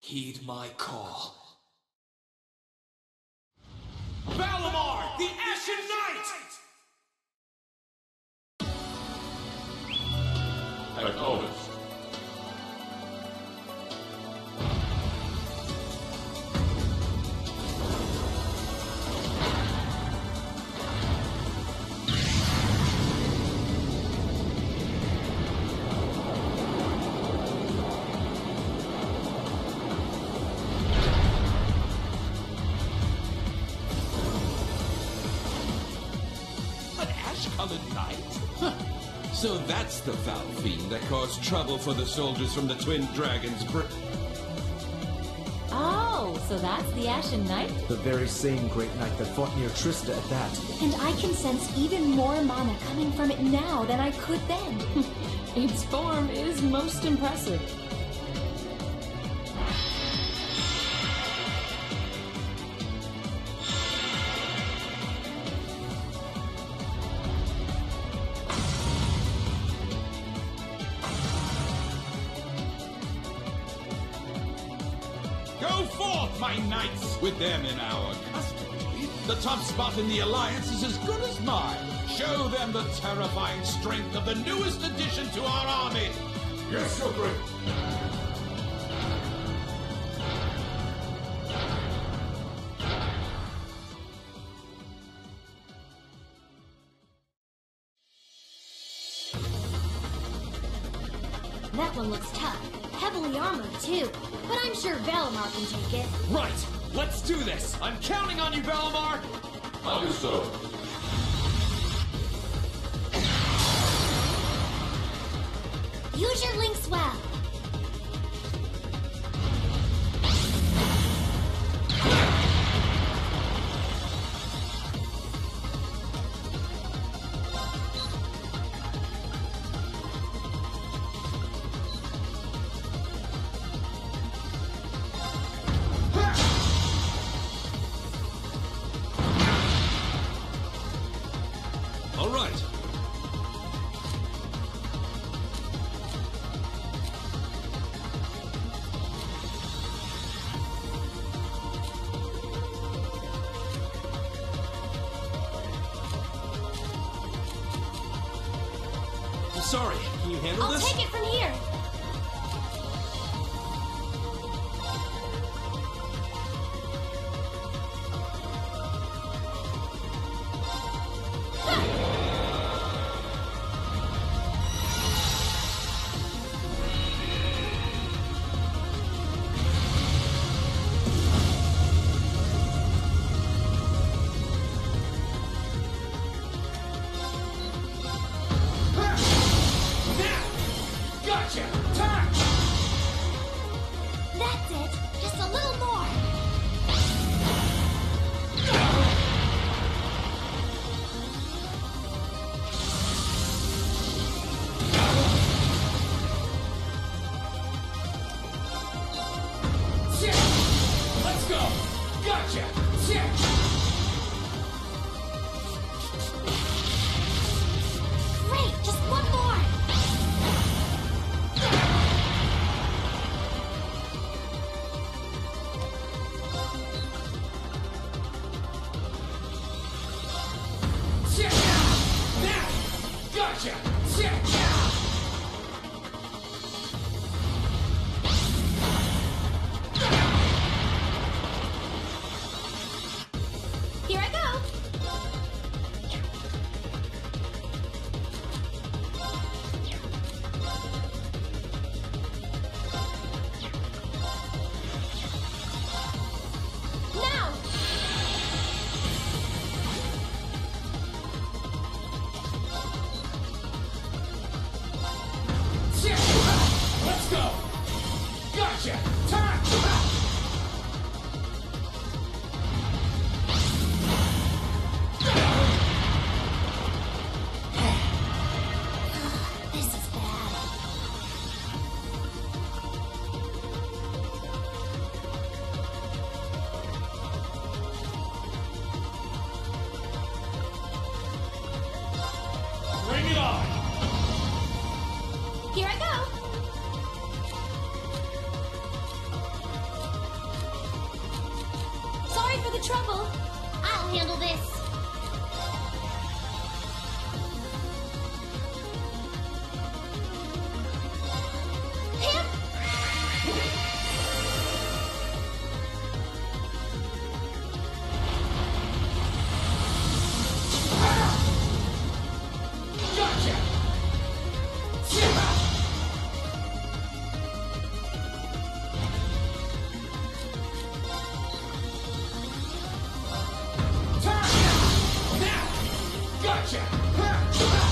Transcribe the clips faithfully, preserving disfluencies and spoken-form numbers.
Heed my call. Valimar, the Ashen Knight! Acknowledged. Colored Knight? Huh. So that's the foul fiend that caused trouble for the soldiers from the Twin Dragons' br- Oh, so that's the Ashen Knight? The very same great knight that fought near Trista at that. And I can sense even more mana coming from it now than I could then. Its form is most impressive. Go forth, my knights! With them in our custody, the top spot in the Alliance is as good as mine. Show them the terrifying strength of the newest addition to our army! Yes, your grace. That one looks tough. Heavily armored, too. But I'm sure Valimar can take it. Right! Let's do this! I'm counting on you, Valimar! I'll do so. Use your links well. All right. I'm sorry, can you handle I'll this? take it from here. Gotcha! Attack! That's it. Just a little more. Sit! Let's go! Gotcha! Sit! Great. Just one more. Sit down! Now! Gotcha! Sit down! Here I go. Now. Sit! Let's go! Gotcha! Attack! This is bad. Bring it on! Here I go. for the trouble. I'll handle this. Hip! Gotcha! Turn! Now! Gotcha!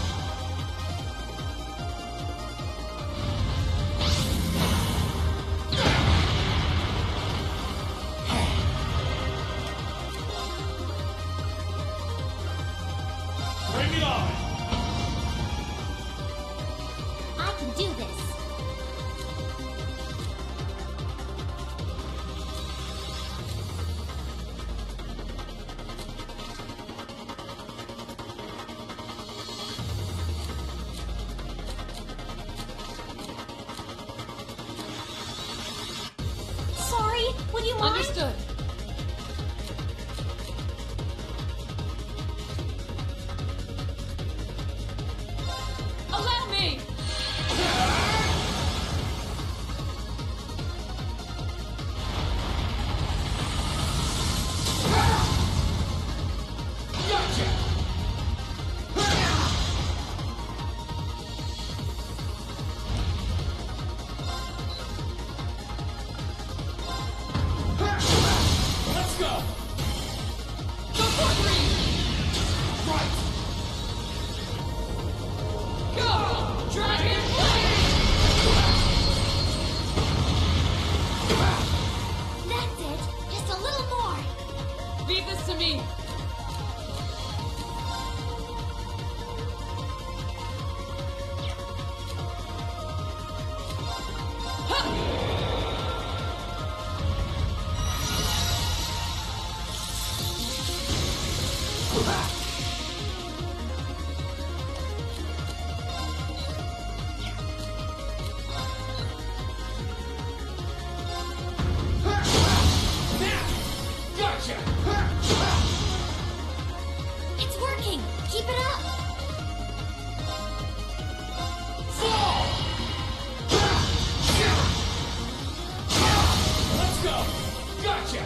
Bring it on! I can do this. Sorry, would you mind? Understood. Allow me! Gotcha! Let's go! Go for three! Right! Go! Dragon Blade! That's it. Just a little more. Leave this to me. Now! Gotcha! It's working. Keep it up. Fall! Let's go! Gotcha!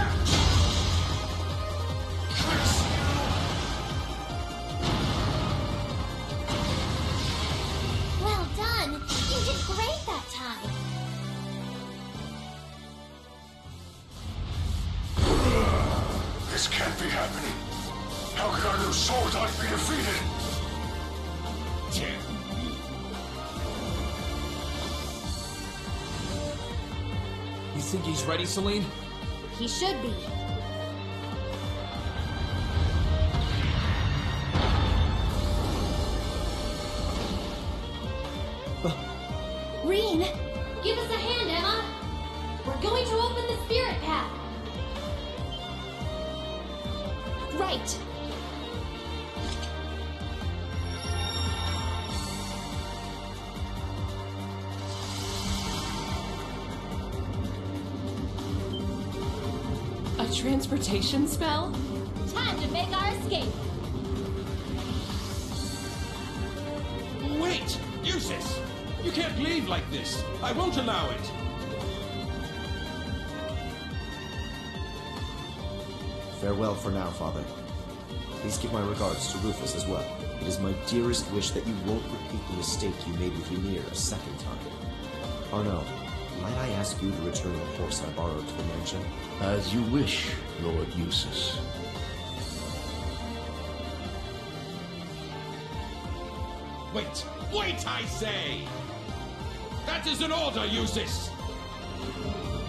Curse you! Well done. You did great that time. This can't be happening. How could our new Soldat be defeated? You think he's ready, Celine? He should be. Rean! Give us a hand, Emma! We're going to open the spirit path! Right! A transportation spell? Time to make our escape! Wait! Eustace! You can't leave like this. I won't allow it. Farewell for now, Father. Please give my regards to Rufus as well. It is my dearest wish that you won't repeat the mistake you made with Ymir a second time. Arno, might I ask you to return the horse I borrowed to the mansion? As you wish, Lord Eustace. Wait! Wait, I say! That is an order, Eustace!